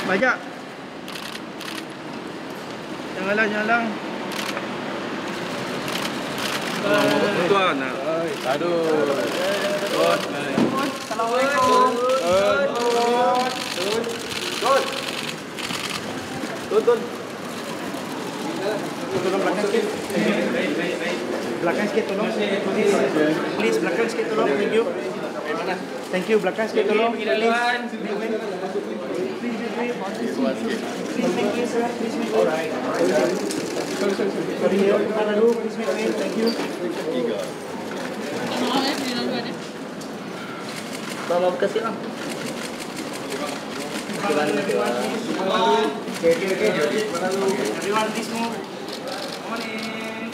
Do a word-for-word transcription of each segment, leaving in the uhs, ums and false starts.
Banyak. Janganlah, janganlah. Tuan. Aduh. Assalamualaikum. Tun. Tun, Tun. Tolong belakang sikit. Belakang sikit tolong. Please belakang sikit tolong. Thank you. Thank you, belakang sikit tolong. Please. Please make way, sir. Please make way. Alright. Sorry, here. Mana dulu. Please make way. Thank you. Bawa kasih lah. Okay, okay, okay. Everyone, please move. Morning.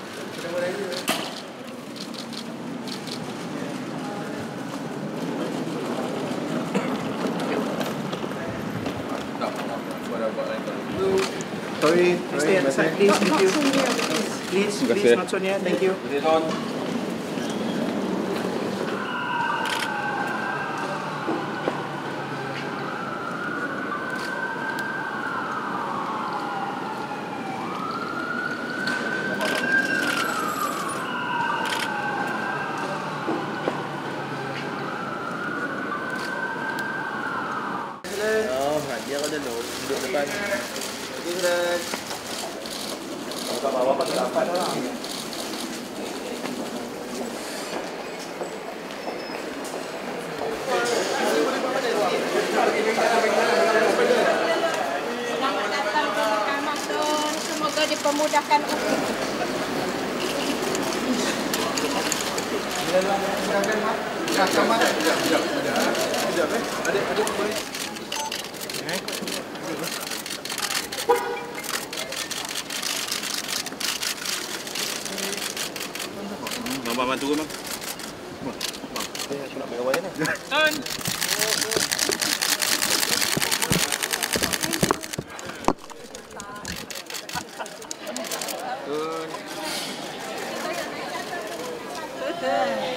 Sorry. Stay at the side, please. Thank you. Please, please, not so near. Thank you. Oh, dia kalau dulu duduk depan. Okey, Fred. Buka bawah patut dapat lah. Selamat datang ke mahkamah, Tun. Semoga dipermudahkan hukum. Mahkamah. Sekejap, sekejap. Sekejap eh. Adik, adik boleh. Bang, bang, turun bang. Bang, bang. Aku nak pegang wayar ni. Tun. Tun.